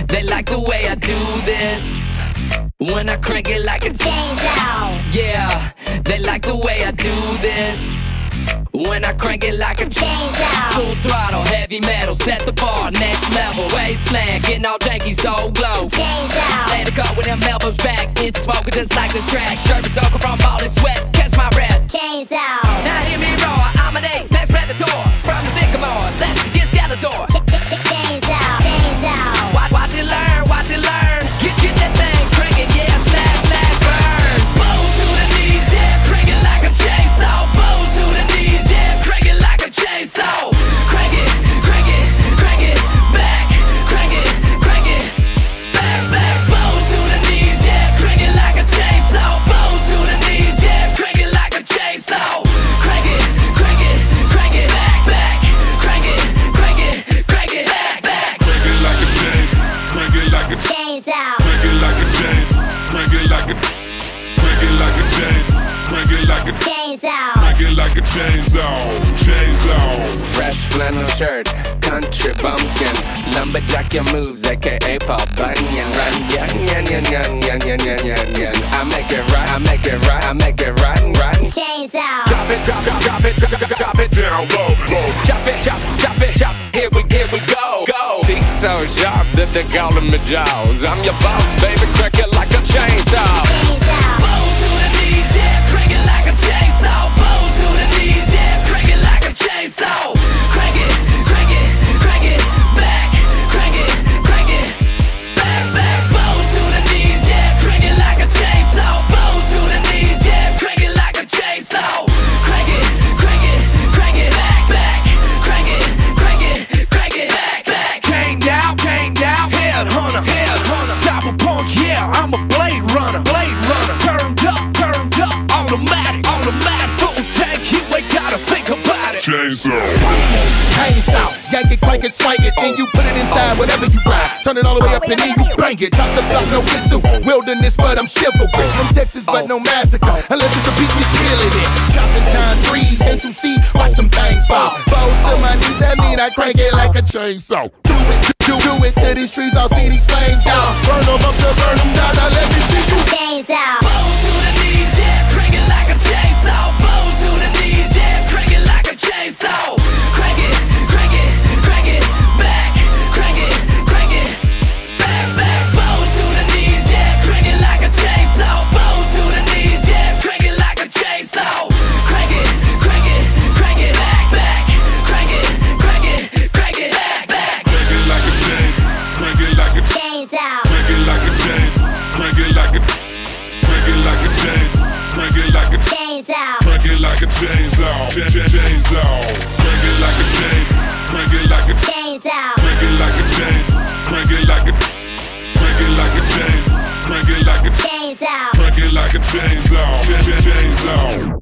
They like the way I do this when I crank it like a chainsaw. Yeah, they like the way I do this when I crank it like a chainsaw. Full throttle, heavy metal, set the bar, next level. Wasteland, getting all janky, so glow. Chainsaw. Lay the car with them elbows back, into smoking just like this track. Shirt is soaking from all this sweat, catch my breath. Chainsaw. Now hear me roar, I'm an apex predator. From the sycamores, let's get Skeletor. Chainsaw, chainsaw. Watch it learn, watch it learn. Get that thing cranking, yeah, slash, slash, burn. Bow to the knees, yeah, crank it like a chainsaw. Bow to the knees, yeah, crank it like a chainsaw. Crank it, crank it, crank it, back, crank it, back, back. Bow to the knees, yeah, crank it like a chainsaw. Bow to the knees, yeah, crank it like a chainsaw. Crank it, crank it, crank it, back, back, crank it, back, back. Crank it like a chain, crank it like a Chainsaw. crank it like a chain, crank it like a crank it like a chain, crank it like a Chainsaw. crank it like a chainsaw, chainsaw. Fresh flannel shirt, country bumpkin, lumberjack your moves, aka Paul Bunyan. Run, yan, yan, yan, yan, yan, yan, yan, yan, yan. I make it right, I make it right, I make it run, run. Chainsaw. Drop it, drop it, drop it, drop it Down low, low. Chop it, chop, chop it, chop. Here we go, go. Teeth so sharp that they call them the jaws. I'm your boss, baby, crack it like a chainsaw. Chainsaw. Bow to the knees, yeah, crank it like a chainsaw. Bow to the knees, yeah, crank it like a chainsaw. Crank it, crank it, crank it, back, crank it, back, back. Bow to the knees, yeah, crank it like a chainsaw. Bow to the knees, yeah, crank it like a chainsaw. Crank it, crank it, crank it, back, back, crank it, back, back. Came down, head hunter, cyberpunk, yeah, I'm a blade runner, turned up, automatic, full tank, you ain't gotta think about it. Chainsaw. Chainsaw, yank it, crank it, swank it, then you put it inside whatever you ride. Turn it all the way up and then you bang it. Drop the block, no kizoo. Wilderness, but I'm chivalrous. From Texas, but no massacre. Unless it's a beat, we killing it. Dropping time trees into sea, watch some things fall. Bows to my knees, that mean I crank it like a chainsaw. Do it to these trees, I'll see these flames, y'all. Burn them up to burn them down, now let me see you. Chainsaw. Bow to the knees, yeah, crank it like a chainsaw. Bow to the knees, yeah, crank it like a chainsaw. Crank it, crank it, crank it, back, crank it, back, back. Bow to the knees, yeah, crank it like a chainsaw. Bow to the knees, yeah, crank it like a chainsaw. Crank it, crank it, crank it, back, back, crank it, back, back. Crank it like a chain, crank it like a Chainsaw. crank it like a chain, crank it like a crank it like a chain, crank it like a Chainsaw. crank it like a chainsaw, chainsaw. Crank it like a chain, crank it like a Chainsaw. crank it like a chain, crank it like a crank it like a chain, crank it like a Chainsaw. crank it like a chainsaw, chainsaw.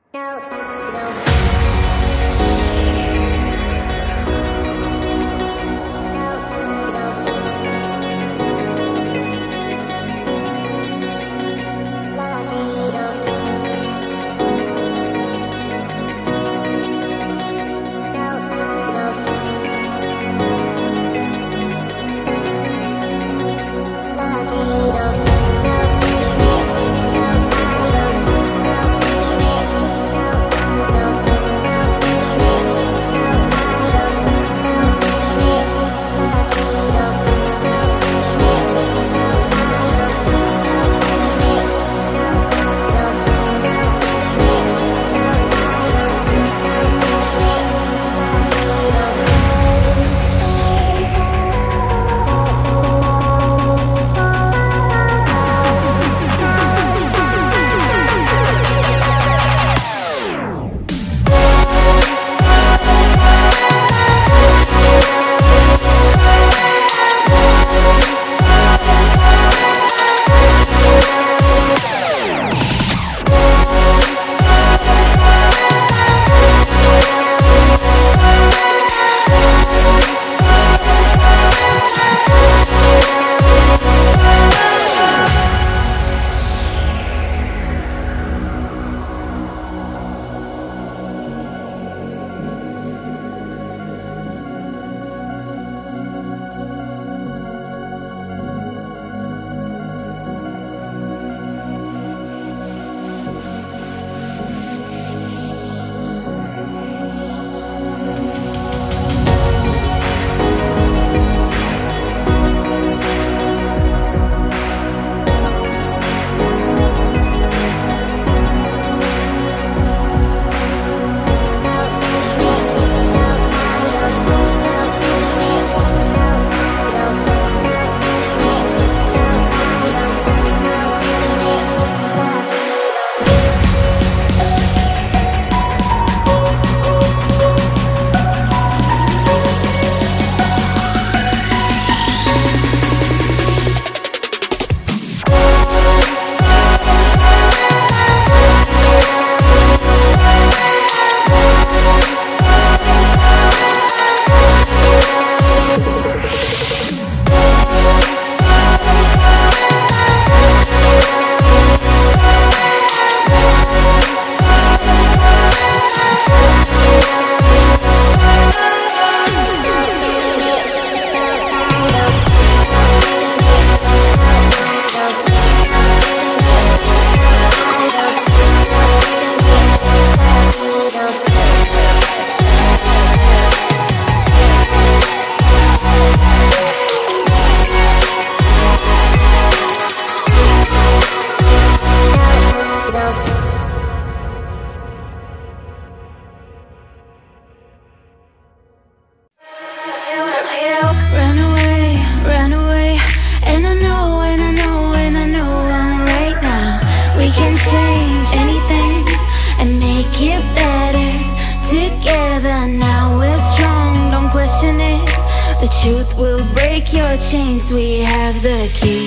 truth will break your chains. We have the key.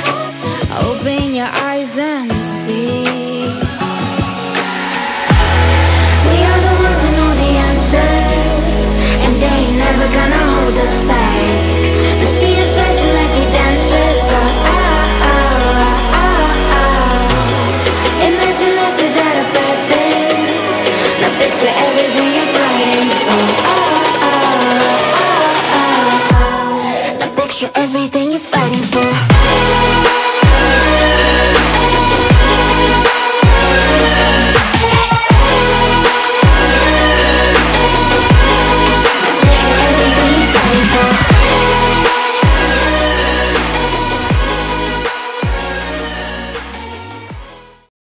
Open your eyes and see. We are the ones who know the answers, and they ain't never gonna hold us back. The sea is rising like we dancers. Imagine life without a purpose. Now picture everything you're fighting for. Now picture everything you fight.